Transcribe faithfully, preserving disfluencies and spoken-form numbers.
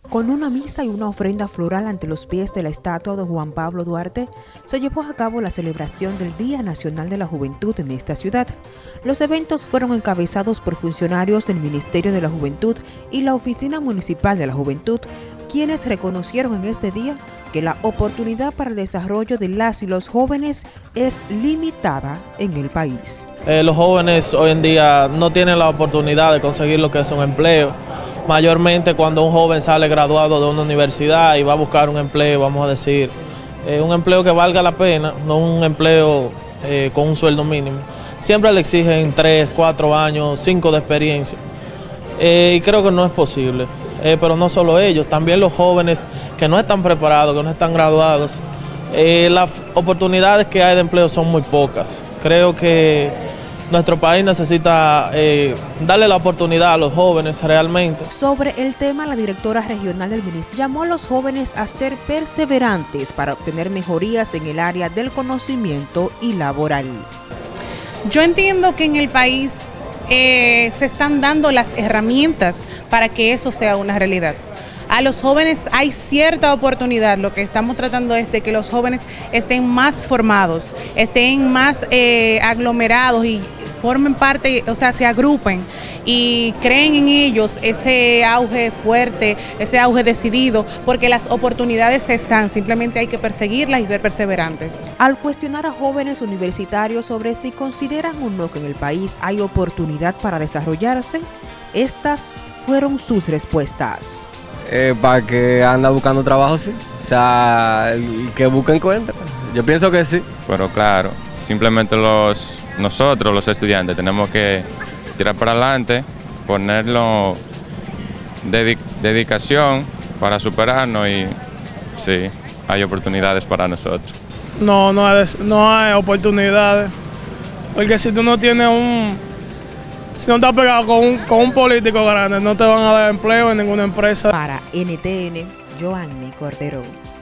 Con una misa y una ofrenda floral ante los pies de la estatua de Juan Pablo Duarte, se llevó a cabo la celebración del Día Nacional de la Juventud en esta ciudad. Los eventos fueron encabezados por funcionarios del Ministerio de la Juventud y la Oficina Municipal de la Juventud, quienes reconocieron en este día que la oportunidad para el desarrollo de las y los jóvenes es limitada en el país. Eh, los jóvenes hoy en día no tienen la oportunidad de conseguir lo que es un empleo. Mayormente cuando un joven sale graduado de una universidad y va a buscar un empleo, vamos a decir, eh, un empleo que valga la pena, no un empleo eh, con un sueldo mínimo. Siempre le exigen tres, cuatro años, cinco de experiencia. Eh, y creo que no es posible. Eh, pero no solo ellos, también los jóvenes que no están preparados, que no están graduados, eh, las oportunidades que hay de empleo son muy pocas. Creo que nuestro país necesita eh, darle la oportunidad a los jóvenes realmente. Sobre el tema, la directora regional del Ministerio llamó a los jóvenes a ser perseverantes para obtener mejorías en el área del conocimiento y laboral. Yo entiendo que en el país eh, se están dando las herramientas para que eso sea una realidad. A los jóvenes hay cierta oportunidad, lo que estamos tratando es de que los jóvenes estén más formados, estén más eh, aglomerados y formen parte, o sea, se agrupen y creen en ellos ese auge fuerte, ese auge decidido, porque las oportunidades están, simplemente hay que perseguirlas y ser perseverantes. Al cuestionar a jóvenes universitarios sobre si consideran o no que en el país hay oportunidad para desarrollarse, estas fueron sus respuestas. Eh, para que anda buscando trabajo, sí. O sea, el que busca encuentra. Yo pienso que sí. Pero claro, simplemente los nosotros, los estudiantes, tenemos que tirar para adelante, ponerlo dedic dedicación para superarnos y sí, hay oportunidades para nosotros. No, no hay, no hay oportunidades. Porque si tú no tienes un... Si no estás pegado con un, con un político grande, no te van a dar empleo en ninguna empresa. Para N T N, Joanny Cordero.